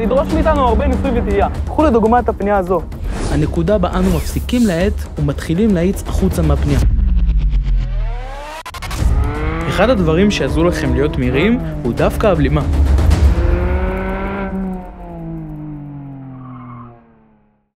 ידרוש מאיתנו הרבה ניסוי וטעייה. קחו לדוגמה את הפנייה הזו. הנקודה בה אנו מפסיקים להאט ומתחילים להאיץ החוצה מהפנייה. אחד הדברים שעזרו לכם להיות מהירים הוא דווקא הבלימה.